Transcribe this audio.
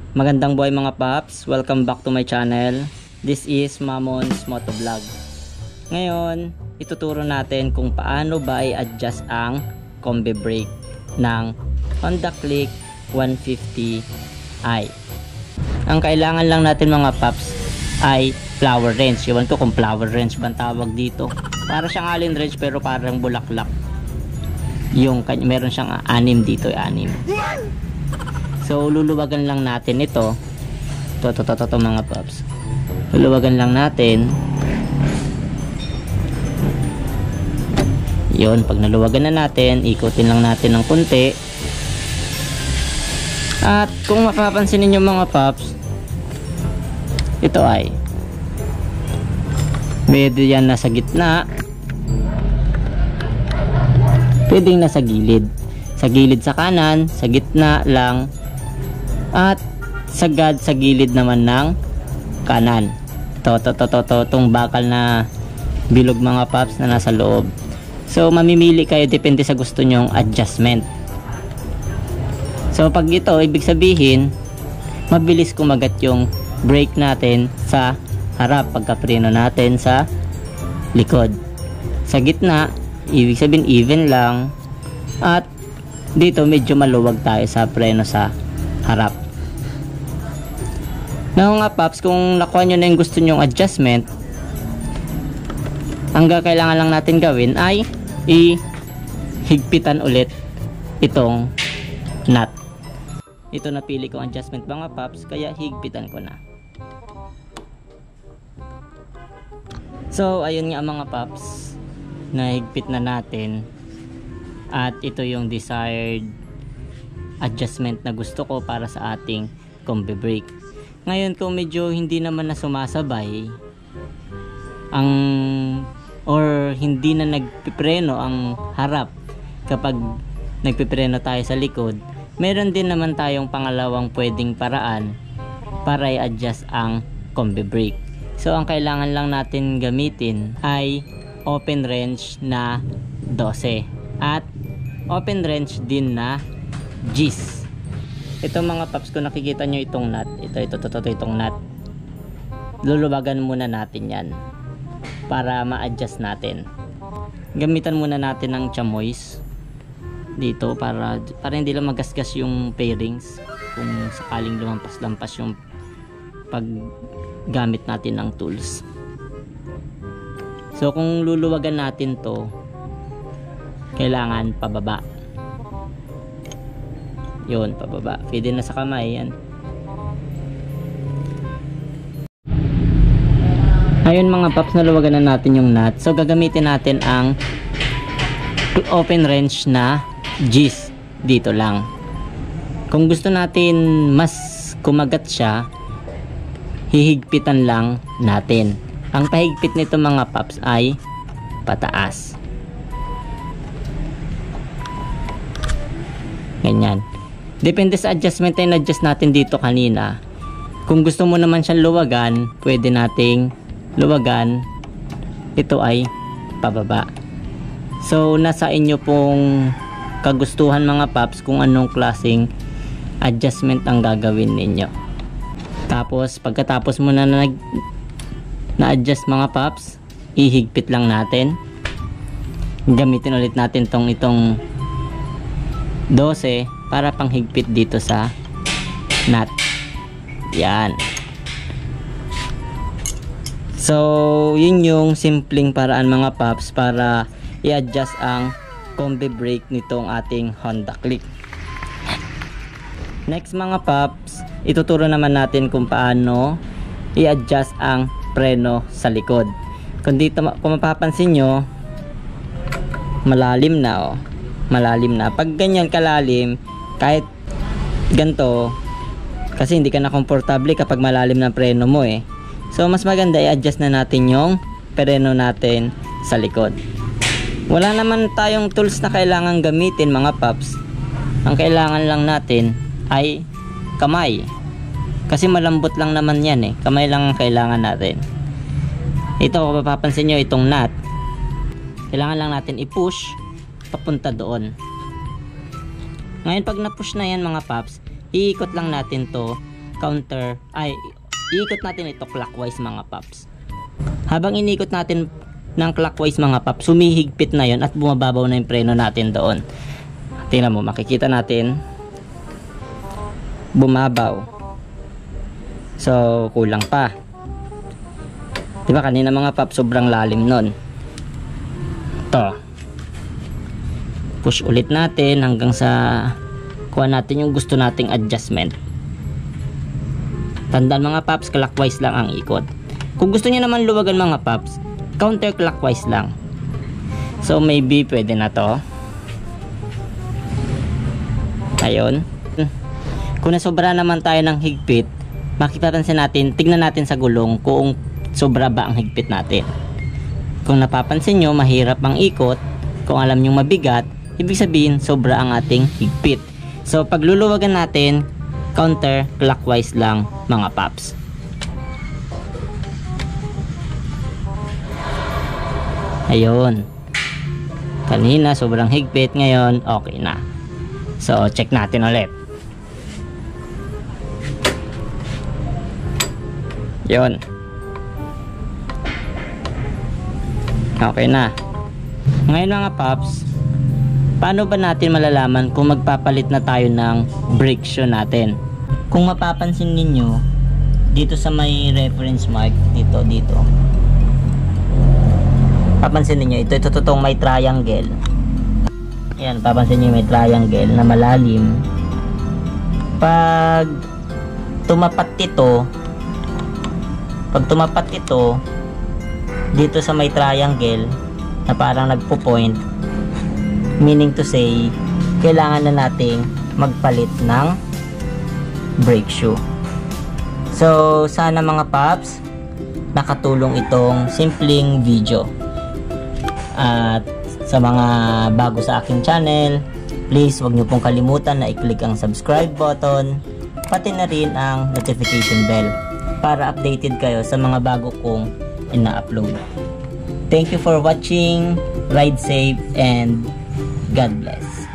Magandang buhay mga paps, welcome back to my channel. This is Mamon's Motovlog. Ngayon, ituturo natin kung paano ba i-adjust ang combi brake ng Honda Click 150i. Ang kailangan lang natin mga paps ay flower wrench. Iwan ko kung flower wrench ba ang tawag dito. Para siyang allen wrench pero parang bulaklak. Meron siyang anim dito, anim. So luluwagan lang natin ito. To mga paps. Luluwagan lang natin. Yun, pag naluwagan na natin, ikutin lang natin ng konti. At kung mapapansin niyo mga paps, ito ay medyo yan nasa gitna. Pwedeng nasa gilid. Sa gilid sa kanan, sa gitna lang, at sagad sa gilid naman ng kanan. Itong bakal na bilog mga paps na nasa loob. So mamimili kayo depende sa gusto nyong adjustment. So pag ito, ibig sabihin mabilis kumagat yung brake natin sa harap pagka-preno natin sa likod. Sa gitna, ibig sabihin even lang, at dito medyo maluwag tayo sa preno sa harap. Now nga paps, kung nakuha nyo na yung gusto nyong adjustment, ang kailangan lang natin gawin ay ihigpitan ulit itong nut. Ito napili kong adjustment mga paps, kaya higpitan ko na. So ayun nga mga paps, nahigpit na natin, at ito yung desired adjustment na gusto ko para sa ating combi brake. Ngayon kung medyo hindi naman na sumasabay or hindi na nagpipreno ang harap kapag nagpipreno tayo sa likod, meron din naman tayong pangalawang pwedeng paraan para i-adjust ang combi brake. So ang kailangan lang natin gamitin ay open wrench na 12 at open wrench din na G's. Ito mga paps, kung nakikita nyo itong nut, itong nut, luluwagan muna natin yan para ma-adjust natin. Gamitan muna natin ng chamois dito para hindi lang magasgas yung pairings kung sakaling lumampas-lampas yung paggamit natin ng tools. So kung luluwagan natin to, kailangan pababa. Yun, pababa. Pwede na sa kamay yan. Ayun mga paps, naluwagan na natin yung nut. So gagamitin natin ang open wrench na G's dito lang. Kung gusto natin mas kumagat siya, hihigpitan lang natin. Ang pahigpit nito mga paps ay pataas. Ganyan. Depende sa adjustment na in-adjust natin dito kanina. Kung gusto mo naman siyang luwagan, pwede nating luwagan. Ito ay pababa. So nasa inyo pong kagustuhan mga paps kung anong klaseng adjustment ang gagawin ninyo. Tapos pagkatapos mo na na-adjust mga paps, ihigpit lang natin. Gamitin ulit natin itong 12 para panghigpit dito sa nut. Yan. So yun yung simpleng paraan mga paps para i-adjust ang combi brake nitong ating Honda Click. Next mga paps, ituturo naman natin kung paano i-adjust ang preno sa likod. Kung mapapansin nyo, malalim na malalim na. Pag ganyan kalalim, kahit ganito, kasi hindi ka na komportable kapag malalim na preno mo So mas maganda i-adjust na natin yung preno natin sa likod. Wala naman tayong tools na kailangan gamitin mga paps. Ang kailangan lang natin ay kamay, kasi malambot lang naman yan kamay lang ang kailangan natin. Ito, kung mapapansin nyo itong nut, kailangan lang natin i-push papunta doon. Ngayon pag na-push na yan mga paps, iikot lang natin to iikot natin ito clockwise mga paps. Habang inikot natin ng clockwise mga paps, sumihigpit na yon at bumababaw na yung preno natin doon. Tingnan mo, makikita natin bumabaw. So kulang pa. Diba kanina mga paps sobrang lalim nun. Ito, push ulit natin hanggang sa kuha natin yung gusto nating adjustment. Tandaan mga paps, clockwise lang ang ikot. Kung gusto niyo naman luwagan mga paps, counterclockwise lang. So maybe pwede na to. Ayun. Kung nasobra naman tayo ng higpit, makipapansin natin, tignan natin sa gulong kung sobra ba ang higpit natin. Kung napapansin nyo, mahirap ang ikot. Kung alam nyo mabigat, ibig sabihin sobra ang ating higpit. So pag luluwagan natin, counterclockwise lang mga paps. Ayun. Kanina sobrang higpit, ngayon okay na. So check natin ulit. Yun. Okay na. Ngayon mga paps, paano ba natin malalaman kung magpapalit na tayo ng brake shoe natin? Kung mapapansin ninyo, dito sa may reference mark, dito. Papansin ninyo, ito totoong may triangle. Ayan, papansin niyo may triangle na malalim. Pag tumapat ito dito sa may triangle na parang nagpo-point, meaning to say kailangan na nating magpalit ng brake shoe. So sana mga paps nakatulong itong simpleng video. At sa mga bago sa aking channel, please wag niyo pong kalimutan na i-click ang subscribe button, pati na rin ang notification bell para updated kayo sa mga bago kong ina-upload. Thank you for watching. Ride safe and God bless.